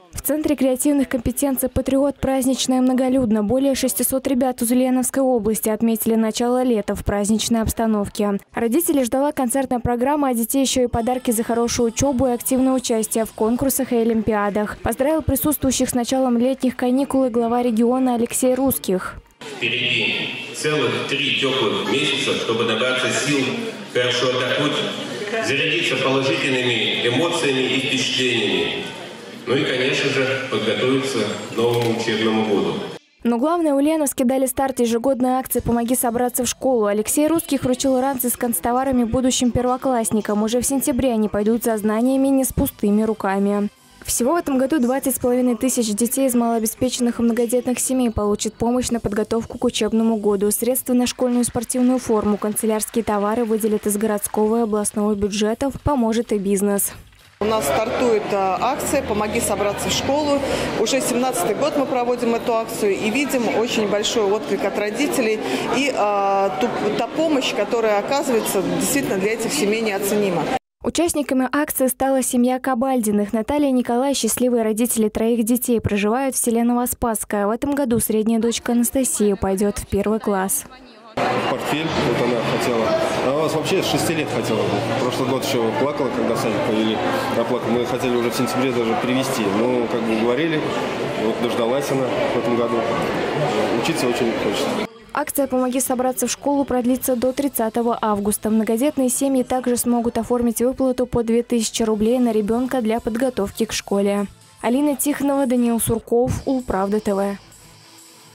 В Центре креативных компетенций «Патриот» празднично и многолюдно. Более 600 ребят из Ульяновской области отметили начало лета в праздничной обстановке. Родителей ждала концертная программа, а детей еще и подарки за хорошую учебу и активное участие в конкурсах и олимпиадах. Поздравил присутствующих с началом летних каникул и глава региона Алексей Русских. Впереди целых 3 теплых месяца, чтобы набраться сил, хорошо отдохнуть, зарядиться положительными эмоциями и впечатлениями. Ну и, конечно же, подготовиться к новому учебному году. Но главное, ульяновске дали старт ежегодной акции «Помоги собраться в школу». Алексей Русских вручил ранцы с канцтоварами будущим первоклассникам. Уже в сентябре они пойдут за знаниями не с пустыми руками. Всего в этом году 20,5 тысяч детей из малообеспеченных и многодетных семей получат помощь на подготовку к учебному году. Средства на школьную спортивную форму, канцелярские товары выделят из городского и областного бюджетов, поможет и бизнес. У нас стартует акция «Помоги собраться в школу». Уже 17-й год мы проводим эту акцию и видим очень большой отклик от родителей. И та помощь, которая оказывается, действительно для этих семей неоценима. Участниками акции стала семья Кабальдиных. Наталья и Николай, счастливые родители 3 детей, проживают в селе Новоспасское. В этом году средняя дочка Анастасия пойдет в 1 класс. Портфель, вот она хотела. Она у нас вообще с 6 лет хотела. Прошлый год еще плакала, когда садик повели. Мы хотели уже в сентябре даже привезти. Но, как бы говорили, вот дождалась она в этом году. Учиться очень хочется. Акция «Помоги собраться в школу» продлится до 30 августа. Многодетные семьи также смогут оформить выплату по 2000 рублей на ребенка для подготовки к школе. Алина Тихонова, Даниил Сурков, Улправда ТВ.